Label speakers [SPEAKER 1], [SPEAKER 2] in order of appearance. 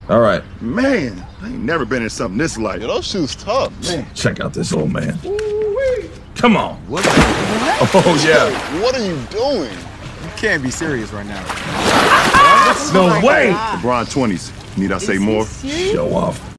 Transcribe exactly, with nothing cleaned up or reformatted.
[SPEAKER 1] All right.
[SPEAKER 2] Man, I ain't never been in something this light.
[SPEAKER 3] Yo, those shoes tough.
[SPEAKER 1] Man, check out this old man. Ooh-wee. Come on.
[SPEAKER 4] What?
[SPEAKER 1] Oh, yeah.
[SPEAKER 3] What are you doing?
[SPEAKER 4] You can't be serious right now.
[SPEAKER 1] No way.
[SPEAKER 2] LeBron twenties. Need I say more?
[SPEAKER 1] Show off.